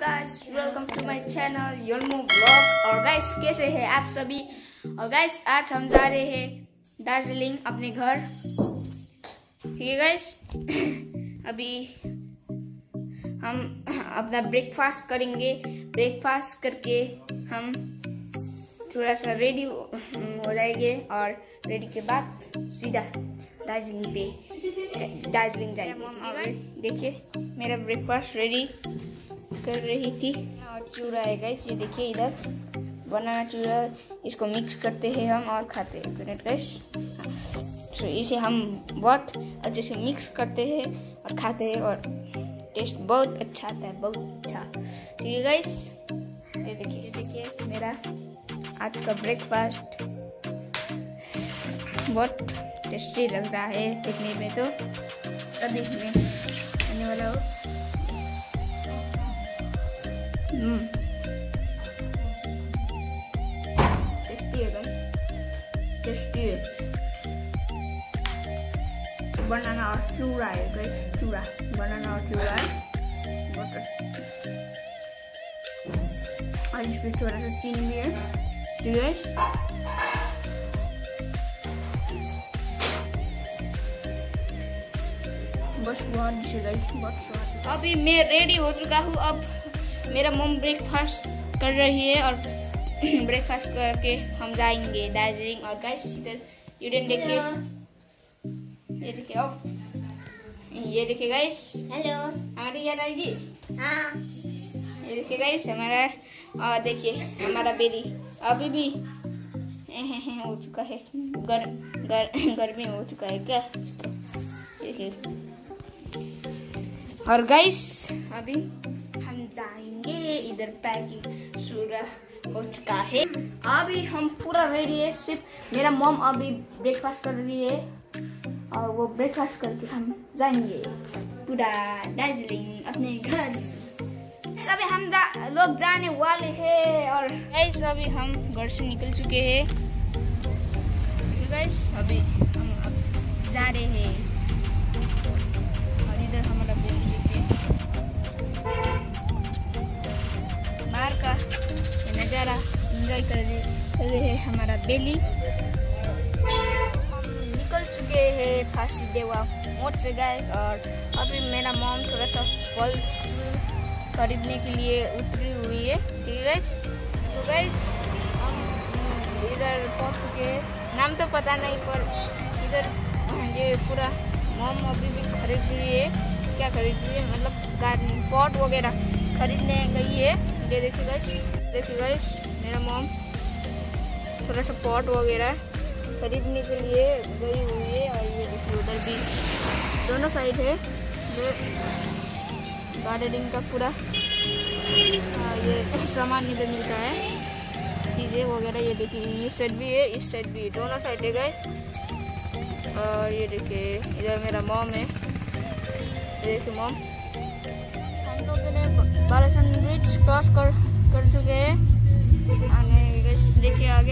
Guys, welcome to my channel Yolmo blog. और guys कैसे हैं आप सभी। और गाइस आज हम जा रहे हैं दार्जिलिंग अपने घर। ठीक है गाइस, अभी हम अपना ब्रेकफास्ट करेंगे। ब्रेकफास्ट करके हम थोड़ा सा रेडी हो जाएंगे और रेडी के बाद सीधा दार्जिलिंग जाएंगे। देखिए मेरा ब्रेकफास्ट रेडी कर रही थी और चूरा है गाइस, ये देखिए इधर बनाना चूरा। इसको मिक्स करते हैं हम और खाते हैं गाइस। तो इसे हम बहुत अच्छे से मिक्स करते हैं और खाते हैं और टेस्ट बहुत अच्छा आता है, बहुत अच्छा। ठीक है गाइस, ये देखिए मेरा आज का ब्रेकफास्ट बहुत टेस्टी लग रहा है देखने में। तो अभी मैं खाने वाला हूँ। टेस्टी है भाई, टेस्टी है। बनाना और चूरा है गाइस, चूरा, बनाना और चूरा है बटर। और इसमें थोड़ा सा चीनी भी है। ठीक है, बस बहुत स्वाद। अभी मैं रेडी हो चुका हूँ। अब मेरा मम्मी ब्रेकफास्ट कर रही है और ब्रेकफास्ट करके हम जाएंगे दार्जिलिंग। और गाइस इधर यूडेन देखिए, ये देखिए, ये देखिए गाइस, हेलो, हमारी याद आएगी। हाँ, ये देखिए गाइस हमारा, और देखिए हमारा बेली अभी भी हो चुका है, गर्मी हो चुका है क्या, देखिए। और गाइस अभी हम जाएंगे, इधर पैकिंग शुरू हो चुका है। अभी हम पूरा रेडी है। सिर्फ मेरा मॉम अभी ब्रेकफास्ट कर रही है और वो ब्रेकफास्ट करके हम जाएंगे पूरा दार्जिलिंग अपने घर। अभी हम लोग जाने वाले हैं। और गाइस अभी हम घर से निकल चुके हैं गाइस। अभी हम अब जा रहे हैं और इधर हमारा बेली देखिए, बाहर का नज़ारा एंजॉय कर रहे हैं हमारा बेली। निकल चुके हैं फांसी देवा मोड़ से गाइस। और अभी मेरा मॉम थोड़ा सा फल खरीदने के लिए उतरी हुई है। ठीक है गाइस, तो गाइस हम इधर पहुंच चुके हैं। नाम तो पता नहीं, पर इधर ये पूरा मॉम अभी भी खरीद रही है। क्या खरीद रही है, मतलब गार्डन पॉट वगैरह खरीदने गई है। ये देखिए गाइस मेरा मॉम थोड़ा सा पॉट वगैरह खरीदने के लिए गई हुई है। और ये देखिए उधर भी दोनों साइड है गार्डनिंग का पूरा ये सामान इधर मिलता है, चीज़ें वगैरह। ये देखिए इस साइड भी है, इस साइड भी है, दोनों साइड है गाइस। और ये देखिए इधर मेरा मॉम है, ये देखिए मॉम। हम लोगों ने बालासन ब्रिज क्रॉस कर चुके हैं। देखिए आगे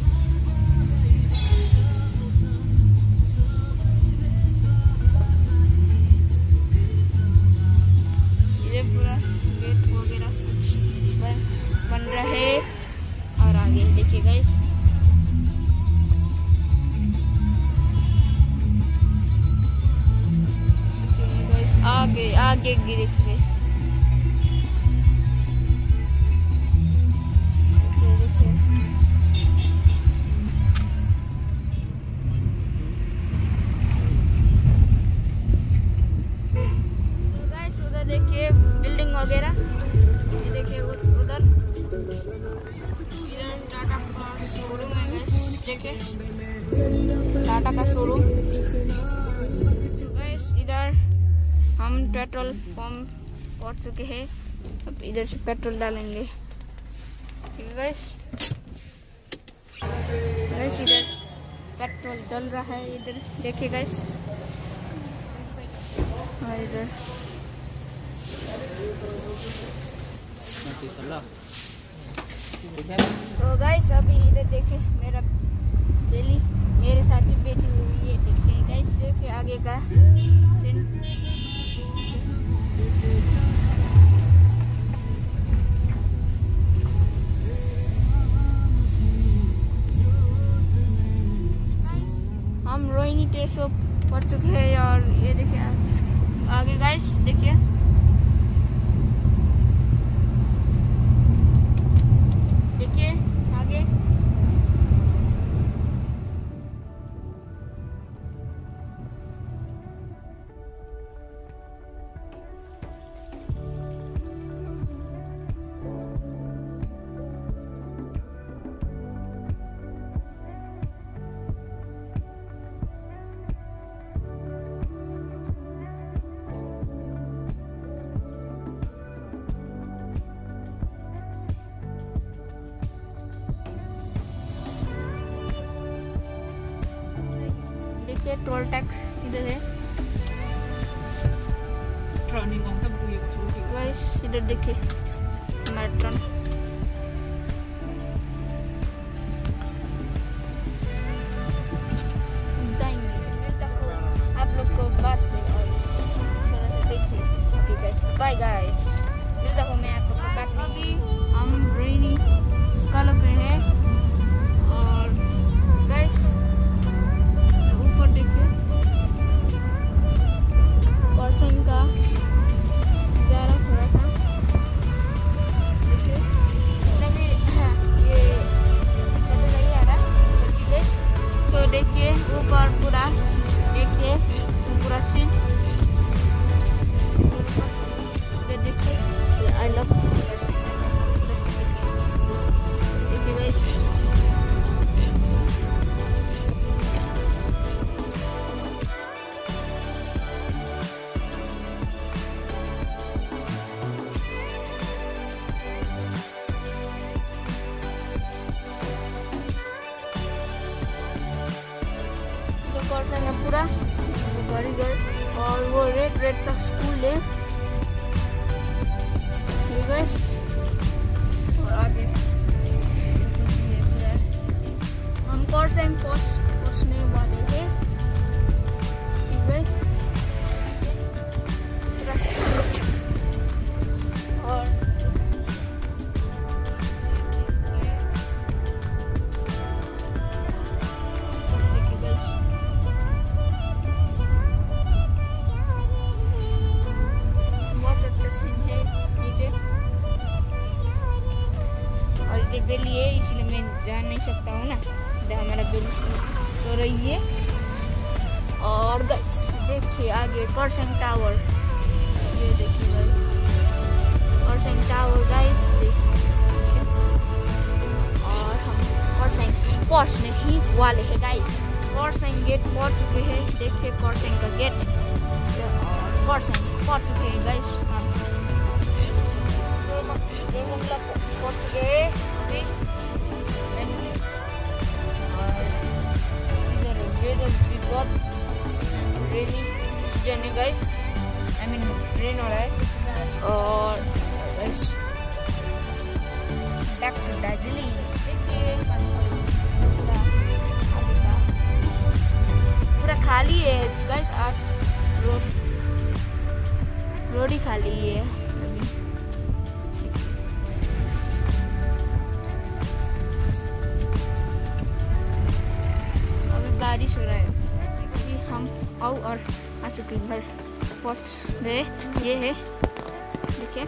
इधर पूरा गेट वगैरह बन रहा है। और आगे देखिए गाइस, आगे गिरे थे। तो गाइस उधर देखिए बिल्डिंग वगैरह, ये देखिए उधर, इधर टाटा का शोरूम है गाइस। देखिए टाटा का शोरूम। गाइस इधर हम पेट्रोल पंप पहुंच चुके हैं। अब इधर से पेट्रोल डालेंगे। ठीक है गाइस, इधर पेट्रोल डल रहा है, इधर देखिए गाइस। और इधर तो गाइस अभी इधर देखिए मेरा बेली मेरे साथ ही बैठी हुई है। देखिए गाइस, देखिए आगे का सीन। देखिए टोल टैक्स इधर है गाइस। इधर देखिए हमारा ट्रन। जाएंगे आप लोग को बात और थोड़ा सा देखिए। Okay guys, bye guys. मिलता हूँ मैं आप लोग को बात। अभी हम रेनी कलर पे है और गाइस ऊपर देखिए पर्सन का जा रहा थोड़ा सा देखिए। नहीं ये चले नहीं आ रहा क्योंकि गाइस तो देखिए ऊपर पूरा देखिए पूरा सीन देखिए। आई लव देखिए गाइस। पूरा घर और वो रेड सा स्कूल है गाइस। और आगे हम कोर्सेंग पहुंचने वाले हैं गाइस। और बेल ये इसलिए मैं जा नहीं सकता हूँ ना। हमारा बेल सो रही है। और गाइस देखिए आगे कोर्सेंग टावर। ये देखिए गाइस कोर्सेंग टावर गाइस देखिए। और हम कोर्सेंग पहुंचने ही वाले हैं गाइस। कोर्सेंग गेट पहुंच चुके हैं। देखिए कोर्सेंग का गेट और कोर्सेंग पहुंच चुके हैं गाइस। हम पहुंच चुके हैं अभी। really journey guys, I mean rain हो रहा है। और guys back to दार्जिलिंग। देखिए पूरा खाली है guys। आज रोड ही खाली है अभी बारिश हो रहा है। हम आओ और आंसू के घर पहुंच गए। ये है देखिए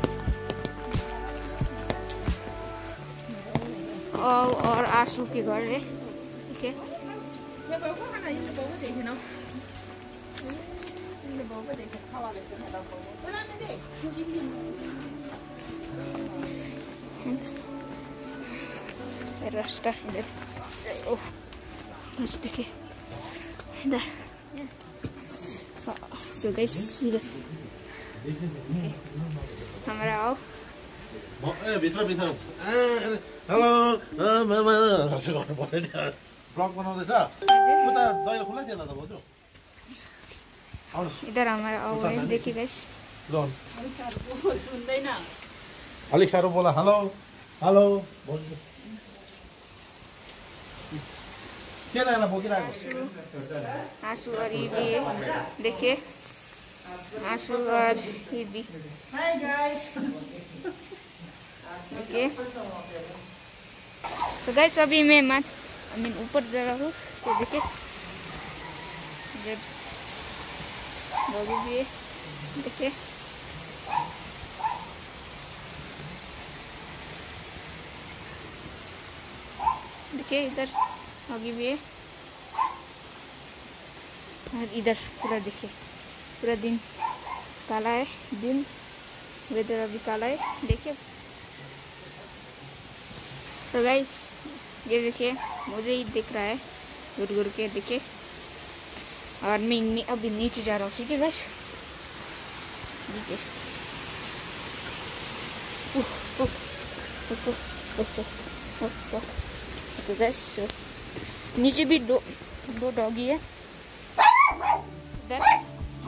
आओ और आंसू के घर है देखिए। रास्ता इधर देखिए इधर। So guys, हमारा आओ हेलो मामा ब्लग बनाउँदैछ उता दैलो खुला थियो त भाउजू। इधर हमारा आओ है देखिए गाइस। सुन्दैन अलिक साह्रो बोला। हेलो हेलो भाउजू के लागला बोकिरहेको। आंसू और ये भी देखिए आंसू और ये भी देखिए। तो गाइस अभी मैं ऊपर जा रहा हूँ तो देखिए भी है देखिए। देखिए इधर आगे भी है और इधर पूरा देखिए पूरा दिन काला है। दिन वेदर अभी काला है देखिए। तो गाइस ये देखिए मुझे ही दिख रहा है घुर घुर के देखिए। और मैं अभी नीचे जा रहा हूँ ठीक है गाइस। देखिए तो गाइस नीचे भी दो डॉगी है। इधर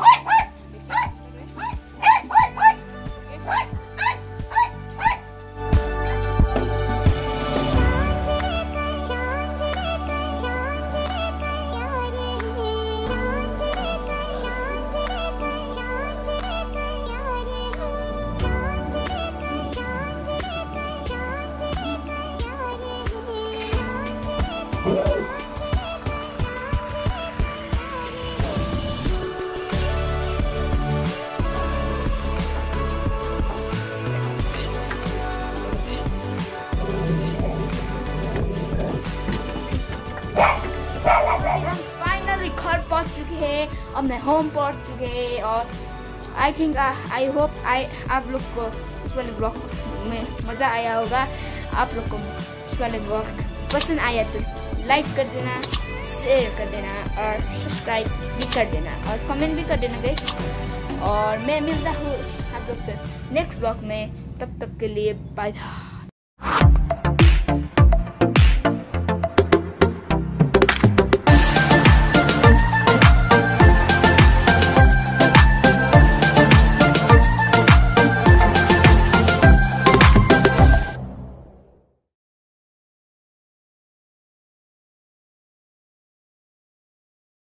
घर पहुंच चुके हैं, अब मैं होम पहुंच चुके हैं। और आई होप आप लोग को इस वाले ब्लॉग में मज़ा आया होगा। आप लोग को इस वाले ब्लॉग पसंद आया तो लाइक कर देना, शेयर कर देना और सब्सक्राइब भी कर देना और कमेंट भी कर देना गाइस। और मैं मिलता हूँ आप लोग को नेक्स्ट ब्लॉग में, तब तक के लिए बाय।